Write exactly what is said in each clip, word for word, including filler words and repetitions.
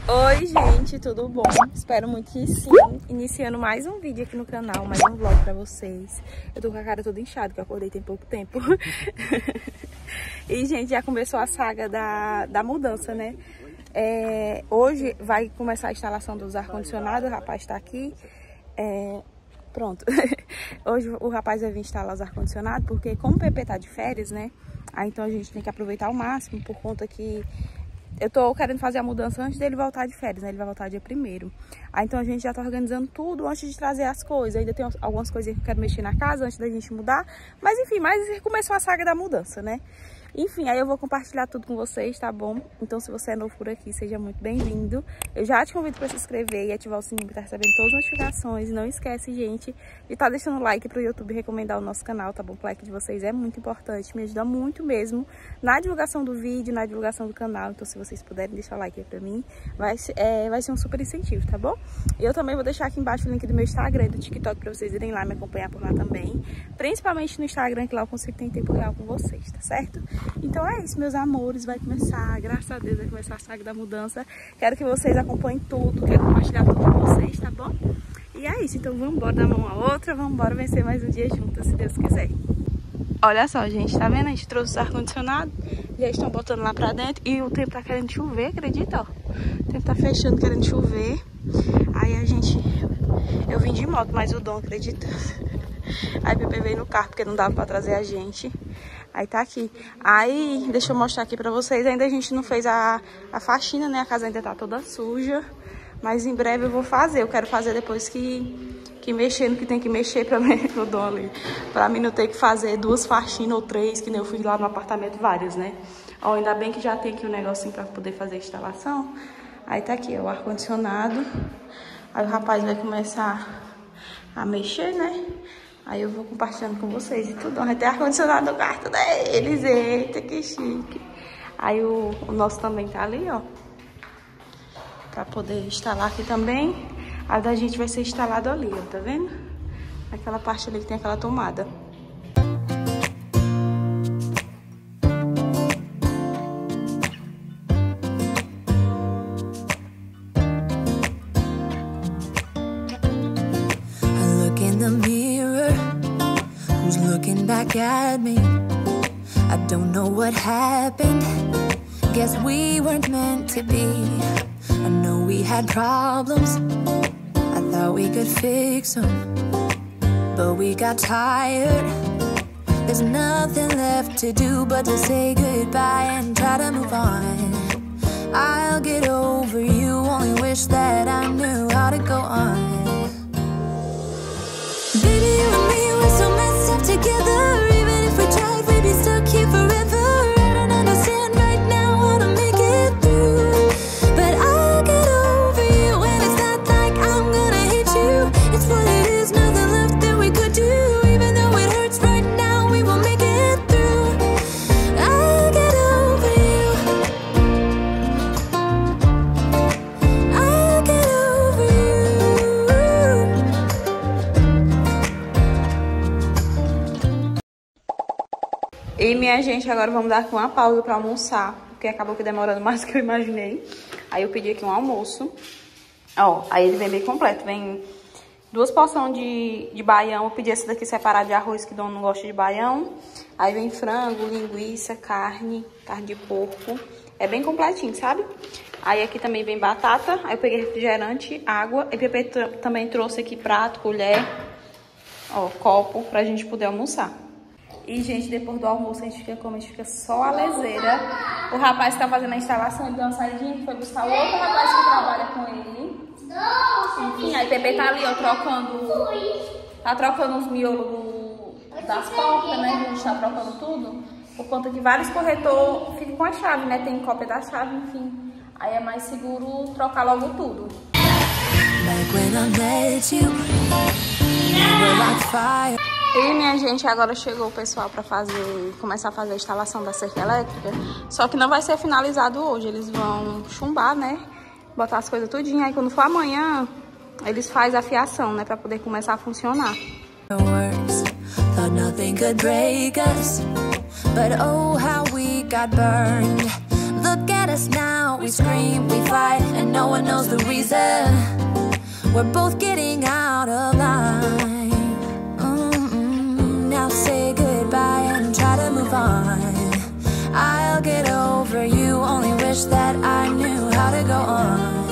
Oi gente, tudo bom? Espero muito que sim. Iniciando mais um vídeo aqui no canal, mais um vlog pra vocês. Eu tô com a cara toda inchada, que eu acordei tem pouco tempo. E gente, já começou a saga da, da mudança, né? É, hoje vai começar a instalação dos ar-condicionados, o rapaz tá aqui. É, pronto. Hoje o rapaz vai vir instalar os ar-condicionados, porque como o Pepe tá de férias, né? Aí então a gente tem que aproveitar ao máximo, por conta que eu tô querendo fazer a mudança antes dele voltar de férias, né? Ele vai voltar dia primeiro. Aí então a gente já tá organizando tudo antes de trazer as coisas. Ainda tem algumas coisas que eu quero mexer na casa antes da gente mudar. Mas enfim, mas começou a saga da mudança, né? Enfim, aí eu vou compartilhar tudo com vocês, tá bom? Então se você é novo por aqui, seja muito bem-vindo. Eu já te convido para se inscrever e ativar o sininho para estar recebendo todas as notificações. E não esquece, gente, de estar deixando o like pro YouTube recomendar o nosso canal, tá bom? O like de vocês é muito importante, me ajuda muito mesmo na divulgação do vídeo, na divulgação do canal. Então se vocês puderem deixar o like aí pra mim, vai, é, vai ser um super incentivo, tá bom? E eu também vou deixar aqui embaixo o link do meu Instagram e do TikTok para vocês irem lá me acompanhar por lá também. Principalmente no Instagram, que lá eu consigo ter tempo real com vocês, tá certo? Então é isso, meus amores, vai começar, graças a Deus, vai começar a saga da mudança. Quero que vocês acompanhem tudo, quero compartilhar tudo com vocês, tá bom? E é isso, então vamos embora dar uma a outra, vamos embora vencer mais um dia juntos, se Deus quiser. Olha só, gente, tá vendo? A gente trouxe os ar-condicionado, já estão botando lá pra dentro e o tempo tá querendo chover, acredita, ó? O tempo tá fechando, querendo chover. Aí a gente, eu vim de moto, mas o Dom, acredita? Aí o Pepe veio no carro, porque não dava pra trazer a gente. Aí tá aqui. Aí, deixa eu mostrar aqui pra vocês. Ainda a gente não fez a, a faxina, né? A casa ainda tá toda suja. Mas em breve eu vou fazer. Eu quero fazer depois que, que mexer no que tem que mexer pra mim, o Dom ali. Pra mim não ter que fazer duas faxinas ou três, que nem eu fui lá no apartamento, várias, né? Ó, ainda bem que já tem aqui um negocinho pra poder fazer a instalação. Aí tá aqui, ó, o ar-condicionado. Aí o rapaz vai começar a mexer, né? Aí eu vou compartilhando com vocês e tudo. Vai ter ar-condicionado no quarto deles. Eita, que chique. Aí o, o nosso também tá ali, ó. Pra poder instalar aqui também. A da gente vai ser instalado ali, ó. Tá vendo? Aquela parte ali que tem aquela tomada. Back at me, I don't know what happened. Guess we weren't meant to be. I know we had problems, I thought we could fix them, but we got tired. There's nothing left to do but to say goodbye and try to move on. I'll get over you, only wish that I knew how to go on. Baby, you and me, we're so messed up together. Even if we tried, we'd be stuck here forever. I don't understand right now how to make it through, but I'll get over you. And it's not like I'm gonna hate you. It's what it is, nothing left that we could do. Even though it hurts right now, we will make it through. I'll get over you. I'll get over you. E minha gente, agora vamos dar aqui uma pausa pra almoçar, porque acabou que demorando mais do que eu imaginei. Aí eu pedi aqui um almoço. Ó, aí ele vem bem completo. Vem duas porções de, de baião. Eu pedi essa daqui separada de arroz, que Dom não gosta de baião. Aí vem frango, linguiça, carne, carne de porco. É bem completinho, sabe? Aí aqui também vem batata. Aí eu peguei refrigerante, água. E o Pepe também trouxe aqui prato, colher, ó, copo, pra gente poder almoçar. E, gente, depois do almoço a gente fica como? A gente fica só a leseira. O rapaz que tá fazendo a instalação, ele deu uma saidinha, foi buscar o outro rapaz que trabalha com ele. Enfim, aí o Pepe tá ali, ó, trocando... Tá trocando os miolos do, das portas, né? A gente tá trocando tudo. Por conta que vários corretores ficam com a chave, né? Tem cópia da chave, enfim. Aí é mais seguro trocar logo tudo. E, minha gente, agora chegou o pessoal pra fazer, começar a fazer a instalação da cerca elétrica. Só que não vai ser finalizado hoje. Eles vão chumbar, né? Botar as coisas tudinho. Aí quando for amanhã, eles fazem a fiação, né? Pra poder começar a funcionar. The look at us now. We scream, we fight, and no one knows the reason. We're both getting out of line. Mm-mm. Now say goodbye and try to move on. I'll get over you, only wish that I knew how to go on.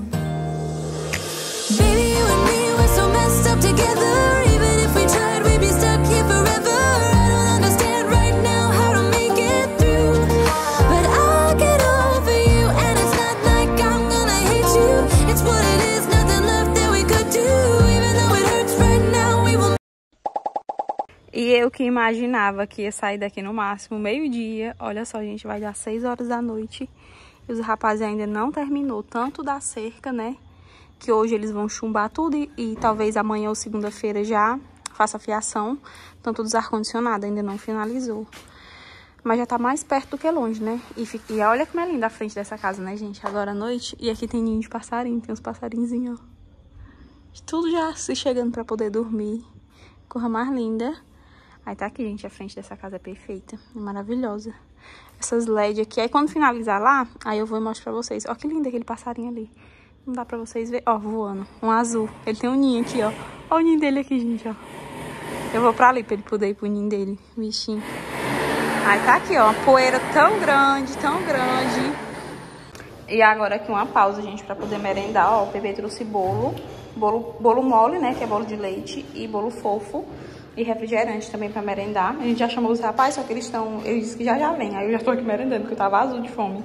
Baby, you and me, we're so messed up together. Even if we tried, we'd be stuck here forever. I don't understand right now how to make it through, but I'll get over you, and it's not like I'm gonna hate you. It's what it is, nothing left that we could do. Even though it hurts right now, we will. E eu que imaginava que ia sair daqui no máximo meio-dia. Olha só, gente, vai dar seis horas da noite. E os rapazes ainda não terminou tanto da cerca, né? Que hoje eles vão chumbar tudo e, e talvez amanhã ou segunda-feira já faça fiação. Tanto dos ar-condicionado, ainda não finalizou. Mas já tá mais perto do que longe, né? E, fica, e olha como é linda a frente dessa casa, né, gente? Agora à noite. E aqui tem ninho de passarinho, tem uns passarinhos, ó. Tudo já se chegando pra poder dormir. Corra mais linda. Aí tá aqui, gente, a frente dessa casa é perfeita, é maravilhosa. Essas L E D aqui, aí quando finalizar lá, aí eu vou e mostro pra vocês. Ó que lindo aquele passarinho ali. Não dá pra vocês verem, ó, voando, um azul. Ele tem um ninho aqui, ó. Ó o ninho dele aqui, gente, ó. Eu vou pra ali pra ele poder ir pro ninho dele, bichinho. Aí tá aqui, ó, uma poeira tão grande, tão grande. E agora aqui uma pausa, gente, pra poder merendar, ó. O Pepe trouxe bolo, bolo, bolo mole, né, que é bolo de leite, e bolo fofo. E refrigerante também pra merendar. A gente já chamou os rapazes, só que eles estão... Eles disseram que já já vem. Aí eu já tô aqui merendando, porque eu tava azul de fome.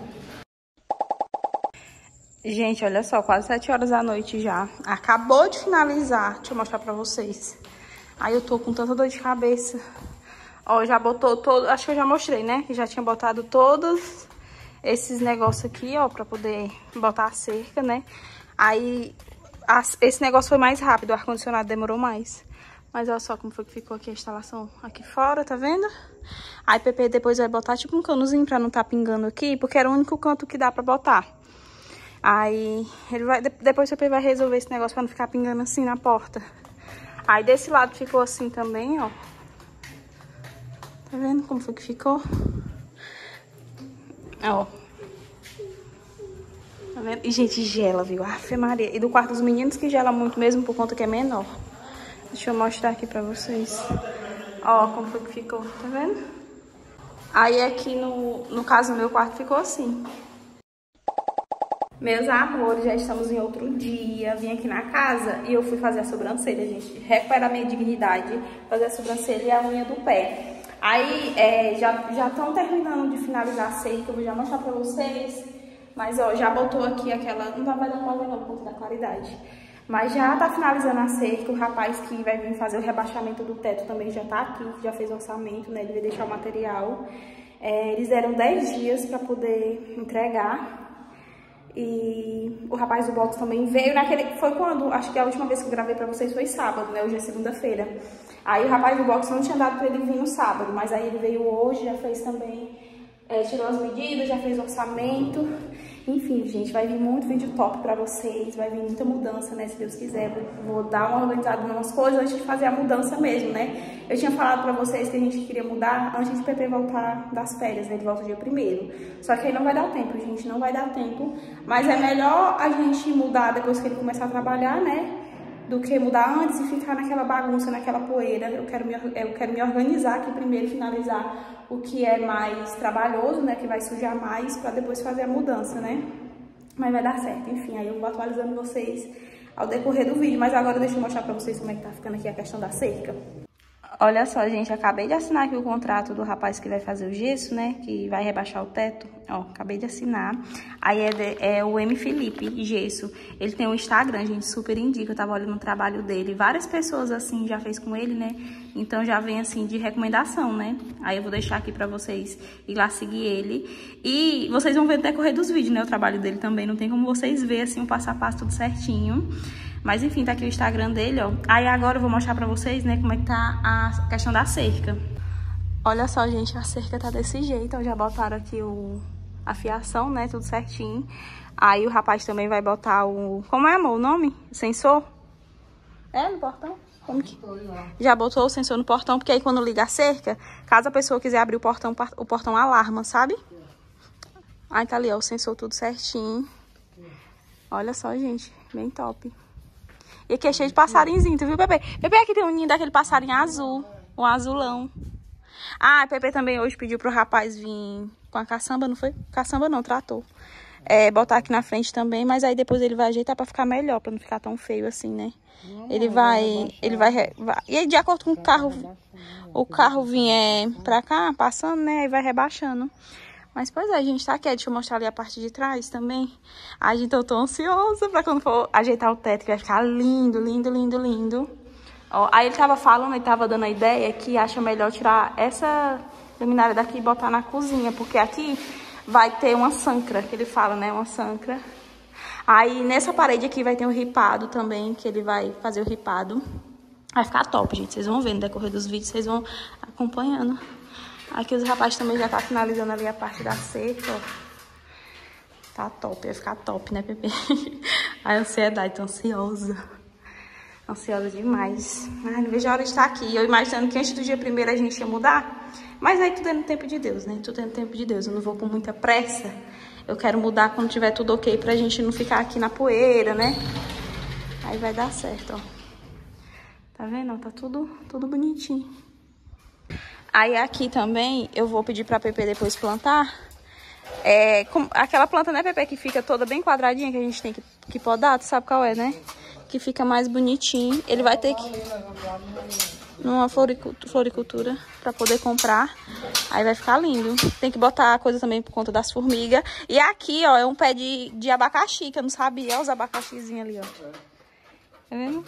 Gente, olha só. Quase sete horas da noite já. Acabou de finalizar. Deixa eu mostrar pra vocês. Aí eu tô com tanta dor de cabeça. Ó, já botou todo... Acho que eu já mostrei, né? Que já tinha botado todos esses negócios aqui, ó. Pra poder botar a cerca, né? Aí... As, esse negócio foi mais rápido. O ar-condicionado demorou mais. Mas olha só como foi que ficou aqui a instalação aqui fora, tá vendo? Aí Pepe depois vai botar tipo um canozinho pra não tá pingando aqui, porque era o único canto que dá pra botar. Aí ele vai, depois o Pepe vai resolver esse negócio pra não ficar pingando assim na porta. Aí desse lado ficou assim também, ó. Tá vendo como foi que ficou? Ó. Tá vendo? E gente, gela, viu? Afe Maria. E do quarto dos meninos que gela muito mesmo por conta que é menor. Deixa eu mostrar aqui pra vocês. Ó, como foi que ficou, tá vendo? Aí aqui no, no caso, no meu quarto ficou assim. Meus amores, já estamos em outro dia. Vim aqui na casa e eu fui fazer a sobrancelha, gente. Recuperar minha dignidade, fazer a sobrancelha e a unha do pé. Aí, é, já já estão terminando de finalizar a cerca, eu vou já mostrar pra vocês. Mas, ó, já botou aqui aquela... Não vai dar pra ver não, por conta da claridade. Mas já tá finalizando a cerca, o rapaz que vai vir fazer o rebaixamento do teto também já tá aqui, já fez o orçamento, né? Ele vai deixar o material. É, eles deram dez dias pra poder entregar. E o rapaz do box também veio naquele... Foi quando? Acho que a última vez que eu gravei pra vocês foi sábado, né? Hoje é segunda-feira. Aí o rapaz do box não tinha dado pra ele vir no sábado, mas aí ele veio hoje, já fez também... É, tirou as medidas, já fez o orçamento. Enfim, gente, vai vir muito vídeo top pra vocês, vai vir muita mudança, né, se Deus quiser. Vou dar uma organizada em umas coisas antes de fazer a mudança mesmo, né. Eu tinha falado pra vocês que a gente queria mudar antes de Pepe voltar das férias, né, ele volta dia primeiro. Só que aí não vai dar tempo, gente, não vai dar tempo. Mas é melhor a gente mudar depois que ele começar a trabalhar, né, do que mudar antes e ficar naquela bagunça, naquela poeira. Eu quero me, eu quero me organizar aqui primeiro, finalizar o que é mais trabalhoso, né, que vai sujar mais, pra depois fazer a mudança, né. Mas vai dar certo, enfim, aí eu vou atualizando vocês ao decorrer do vídeo. Mas agora deixa eu mostrar pra vocês como é que tá ficando aqui a questão da cerca. Olha só, gente, acabei de assinar aqui o contrato do rapaz que vai fazer o gesso, né, que vai rebaixar o teto. Ó, acabei de assinar. Aí é, de, é o M. Felipe Gesso. Ele tem um Instagram, gente, super indica. Eu tava olhando o trabalho dele. Várias pessoas, assim, já fez com ele, né? Então já vem, assim, de recomendação, né? Aí eu vou deixar aqui pra vocês ir lá seguir ele. E vocês vão ver no decorrer dos vídeos, né, o trabalho dele também. Não tem como vocês verem, assim, o passo a passo tudo certinho. Mas enfim, tá aqui o Instagram dele, ó. Aí agora eu vou mostrar pra vocês, né, como é que tá a questão da cerca. Olha só, gente, a cerca tá desse jeito. Ó, já botaram aqui o... a fiação, né, tudo certinho. Aí o rapaz também vai botar o... Como é, amor, o nome? Sensor? É, no portão? Como que... Já botou o sensor no portão, porque aí quando liga a cerca, caso a pessoa quiser abrir o portão, o portão alarma, sabe? Aí tá ali, ó, o sensor tudo certinho. Olha só, gente, bem top. E aqui é cheio de passarinhozinho, tu viu, Pepe? Pepe, aqui tem um ninho daquele passarinho azul, um azulão. Ah, Pepe também hoje pediu pro rapaz vir com a caçamba, não foi? Caçamba não, trator. É, botar aqui na frente também, mas aí depois ele vai ajeitar pra ficar melhor, pra não ficar tão feio assim, né? Ele vai, ele vai, vai... E de acordo com o carro, o carro vier pra cá, passando, né? Aí vai rebaixando. Mas, pois é, a gente tá aqui. Deixa eu mostrar ali a parte de trás também. Ai, gente, eu tô ansiosa pra quando for ajeitar o teto, que vai ficar lindo, lindo, lindo, lindo. Ó, aí ele tava falando, ele tava dando a ideia que acha melhor tirar essa luminária daqui e botar na cozinha, porque aqui vai ter uma sancra, que ele fala, né? Uma sancra. Aí, nessa parede aqui vai ter um ripado também, que ele vai fazer o ripado. Vai ficar top, gente. Vocês vão ver no decorrer dos vídeos, vocês vão acompanhando. Aqui os rapazes também já tá finalizando ali a parte da cerca, ó. Tá top, vai ficar top, né, Pepe? A ansiedade, tô ansiosa. Ansiosa demais. Ai, não vejo a hora de estar aqui. Eu imaginando que antes do dia primeiro a gente ia mudar. Mas aí tudo é no tempo de Deus, né? Tudo é no tempo de Deus. Eu não vou com muita pressa. Eu quero mudar quando tiver tudo ok pra gente não ficar aqui na poeira, né? Aí vai dar certo, ó. Tá vendo? Tá tudo, tudo bonitinho. Aí aqui também eu vou pedir pra Pepe depois plantar. É, com, aquela planta, né, Pepe, que fica toda bem quadradinha, que a gente tem que, que podar, tu sabe qual é, né? Que fica mais bonitinho. Ele vai ter que... numa floricultura, floricultura pra poder comprar. Aí vai ficar lindo. Tem que botar a coisa também por conta das formigas. E aqui, ó, é um pé de, de abacaxi, que eu não sabia. Olha os abacaxizinhos ali, ó. Tá vendo?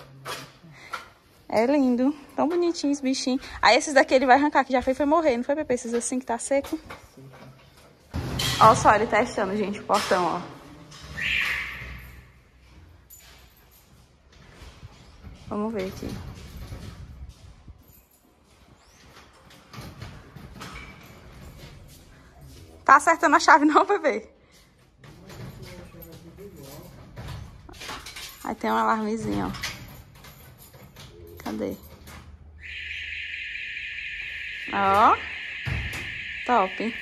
É lindo. Tão bonitinho esse bichinho. Aí esses daqui ele vai arrancar, que já foi, foi morrer. Não foi, Pepe? Esses assim que tá seco. Olha só ele testando, gente, o portão, ó. Vamos ver aqui. Tá acertando a chave não, Pepe? Aí tem um alarmezinho, ó. Cadê? Ó. Top.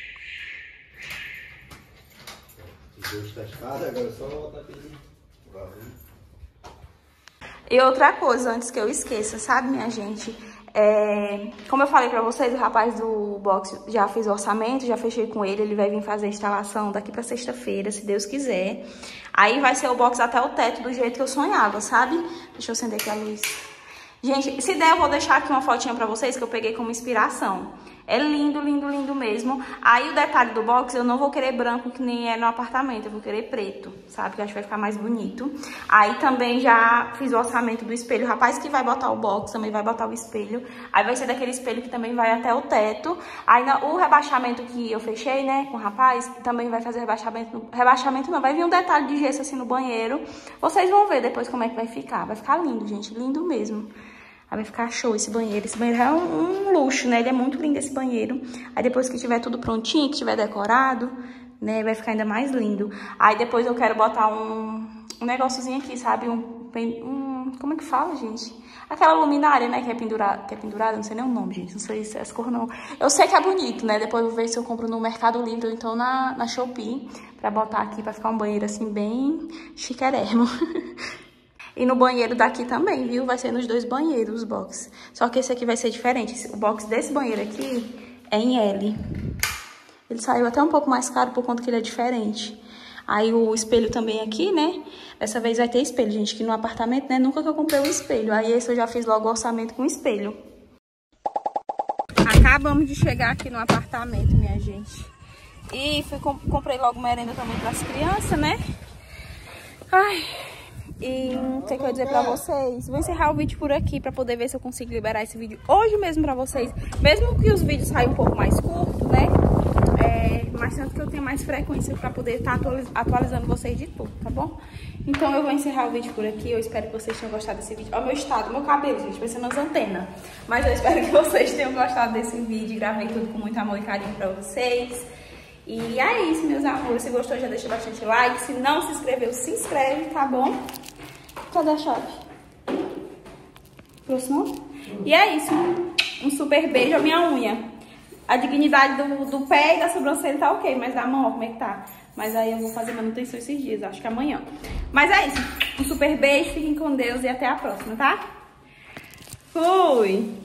E outra coisa, antes que eu esqueça, sabe, minha gente? É, como eu falei pra vocês, o rapaz do box já fez o orçamento, já fechei com ele, ele vai vir fazer a instalação daqui pra sexta-feira, se Deus quiser. Aí vai ser o box até o teto, do jeito que eu sonhava, sabe? Deixa eu acender aqui a luz. Gente, se der, eu vou deixar aqui uma fotinha pra vocês que eu peguei como inspiração. É lindo, lindo, lindo mesmo. Aí o detalhe do box, eu não vou querer branco que nem é no apartamento, eu vou querer preto, sabe? Que eu acho que vai ficar mais bonito. Aí também já fiz o orçamento do espelho. O rapaz que vai botar o box também vai botar o espelho. Aí vai ser daquele espelho que também vai até o teto. Aí o rebaixamento que eu fechei, né, com o rapaz, também vai fazer rebaixamento. No... Rebaixamento não, vai vir um detalhe de gesso assim no banheiro. Vocês vão ver depois como é que vai ficar. Vai ficar lindo, gente, lindo mesmo. Aí vai ficar show esse banheiro. Esse banheiro é um, um luxo, né? Ele é muito lindo, esse banheiro. Aí depois que tiver tudo prontinho, que tiver decorado, né? Vai ficar ainda mais lindo. Aí depois eu quero botar um, um negóciozinho aqui, sabe? Um, um... Como é que fala, gente? Aquela luminária, né? Que é pendurada. Que é pendurada, não sei nem o nome, gente. Não sei se é essa cor, não. Eu sei que é bonito, né? Depois eu vou ver se eu compro no Mercado Livre ou então na, na Shopee. Pra botar aqui, pra ficar um banheiro assim, bem chiquérrimo. E no banheiro daqui também, viu? Vai ser nos dois banheiros, os box. Só que esse aqui vai ser diferente. O box desse banheiro aqui é em L. Ele saiu até um pouco mais caro por conta que ele é diferente. Aí o espelho também aqui, né? Dessa vez vai ter espelho, gente. Que no apartamento, né? Nunca que eu comprei um espelho. Aí esse eu já fiz logo o orçamento com espelho. Acabamos de chegar aqui no apartamento, minha gente. E fui, comprei logo merenda também para as crianças, né? Ai... E o que, que eu ia dizer pra vocês? Vou encerrar o vídeo por aqui pra poder ver se eu consigo liberar esse vídeo hoje mesmo pra vocês. Mesmo que os vídeos saiam um pouco mais curtos, né? É, mas tanto que eu tenha mais frequência pra poder estar tá atualizando vocês de tudo, tá bom? Então eu vou encerrar o vídeo por aqui. Eu espero que vocês tenham gostado desse vídeo. Olha o meu estado, meu cabelo, gente, parecendo as antenas. Mas eu espero que vocês tenham gostado desse vídeo. Gravei tudo com muito amor e carinho pra vocês. E é isso, meus amores. Se gostou, já deixa bastante like. Se não se inscreveu, se inscreve, tá bom? Cadê a chave? Trouxe não? E é isso. Um super beijo. A minha unha. A dignidade do, do pé e da sobrancelha tá ok, mas da mão, como é que tá? Mas aí eu vou fazer manutenção esses dias, acho que amanhã. Mas é isso. Um super beijo, fiquem com Deus e até a próxima, tá? Fui!